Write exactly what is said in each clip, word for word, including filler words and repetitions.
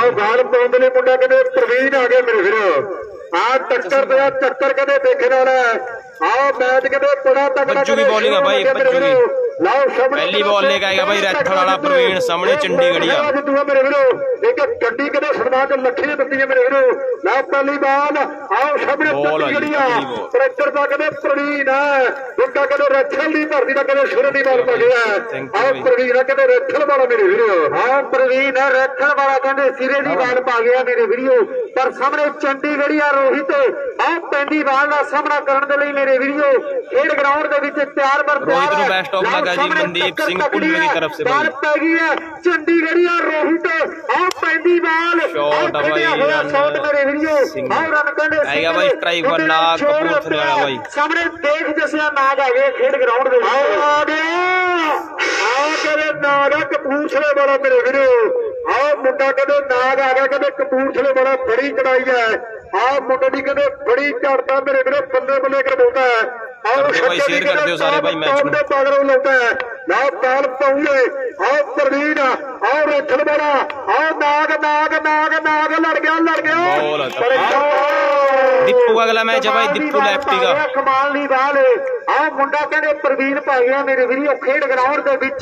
आओ गाल पाउंड ने मुंडा कहते प्रवीण आ गए मेरे वीर आ टक्कर पे टक्कर कहते देखने वाला आओ मैच कहते बड़ा तगड़ा बच्चू की बॉलिंग है भाई बच्चू की पहली बॉल लेके आएगा भाई रैथल वाला प्रवीण सामने चंडीगढ़िया मेरे वीरो एक गड्डी कहते सन्मान च लखी ने दित्ती है मेरे वीरो ला पहली बॉल आओ सामने चंडीगढ़िया ट्रैक्टर का कहते प्रवीण है मुंडा कहते रैथल की धरती का कहते सिर की बॉल पा गया आओ प्रवीण कहते रैथल वाला मेरे वीरो हाँ प्रवीण है रैथल वाला कहते सिरे की बॉल पा गया मेरे वीरो पर सामने चंडीगढ़िया रोहित आओ पहली बॉल का सामना करने के लिए मेरे वीरो खेड ग्राउंड के विच तैयार पर रोहित को बेस्ट ऑफ लगा जी मनदीप सिंह पुलवे की तरफ से बॉल पै गई है चंडीगढ़िया रोहित आओ पहली बॉल शॉट भाई शॉट मेरे वीरो आओ रन कहने आएगा भाई स्ट्राइक पर नाग कपूरथले वाला भाई सामने देख जैसे नाग आ गए खेड ग्राउंड में आओ आ गया आओ करे नाग कपूरथले वाला मेरे वीरो आओ मुंडा कहते नाग आ गया कहते कपूरथले वाला बड़ी चढ़ाई है आओ मुंडे की कहते बड़ी चढ़ता मेरे वीरो बल्ले बल्ले कर बोलता है और भाई शेयर कर दियो सारे भाई मैच में पागल लगता है ना बाल पाऊंगे आओ प्रवीण आओ रैथल वाला आओ नाग नाग नाग नाग लड़ गया लड़ गया दीपू का अगला मैच है भाई दीपू लेफ्टी का कमाल दी बाल आओ मुंडा कहते प्रवीण पा गया मेरे वीडियो खेड ग्राउंड के विच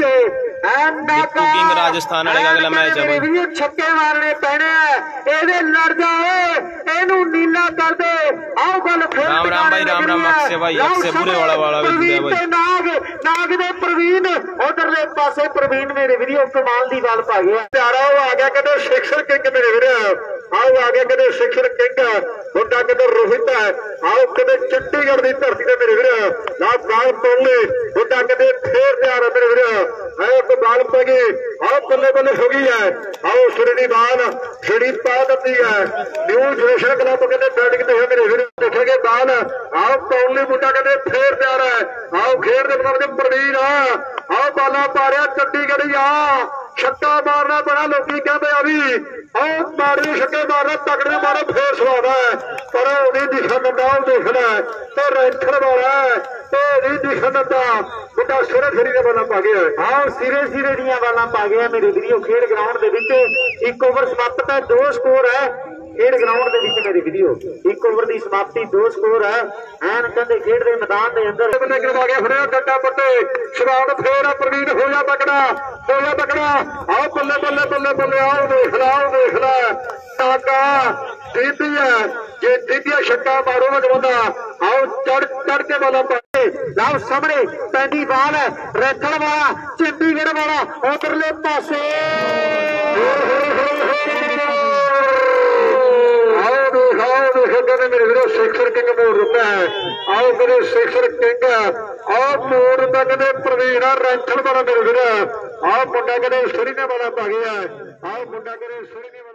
दीपू किंग राजस्थान वाले का अगला मैच है भाई छक्के मारने पैने एदे लड़ जाए एनू नीला कर दे आओ गल फिर राम राम भाई राम राम अक्षय भाई अक्षय पूरे वाला वाला भाई नाग नाग दे प्रवीण उधरले पासे प्रवीण मेरे वीडियो कमाल दी बाल पा गया प्यारा वो आ गया कहते शिखर किंग मेरे वीडियो आओ आ गया कहते शिखर किंग मुंडा कहते रोहित है आओ कहते चंडीगढ़ की धरती से मेरे वीडियो ना बाल पौले मुंडा कहते फिर तैयार है मेरे वीडियो है तो बाल पै गई आओ बल्ले बल्ले हो गई है आओ सुरनी बाल छड़ी पा दी है न्यू जोशन क्लब कहते बैटिंग है मेरे वीडियो देखेंगे बाल आओ पौले मुंडा कहते फिर तैयार है आओ खेड के मतलब प्रवीण आओ बाला पा रहा चंडीगढ़ आ छक्का मारना बड़ा लोग कहते अभी आओ मारे छक्के मारना तगड़े मारो फिर स्वाद है पर नहीं दिखा दिता देखना तो रैथल वाला तो नहीं दिखा दिता मुंडा सिरे सिरे ने बाला पा गया आओ सिरे सिरे दियां बाला पा गया मेरे वीडियो खेड ग्राउंड के विच एक ओवर समाप्त है दो स्कोर है खेड ग्राउंड के विच मेरे वीडियो एक ओवर की समाप्ति दो स्कोर है एन कहते खेड के मैदान के अंदर बल्ले करवा गया फिर गड्डा पट्टे शराब फिर प्रवीण हो जा तकड़ा हो जा तकड़ा आओ बल्ले बल्ले बल्ले बल्ले आओ देख ला आओ देख ला टाका दीदी है जे दीदिया छक्का मारो बंदा आओ चढ़ चढ़ के वाला पाए लाओ सामने पैंदी बाल है रैथल वाला चंडीगढ़ वाला उधरले पासे मेरे वीरों शिखर किंग मोड़ दिता है आओ मेरे शिखर किंग आओ मोड़ दिता कहते प्रवीण रैथल वाला मेरे वीर आओ मुंडा कहते सुरीने वाला पा गया आओ मुंडा कहते सुरीने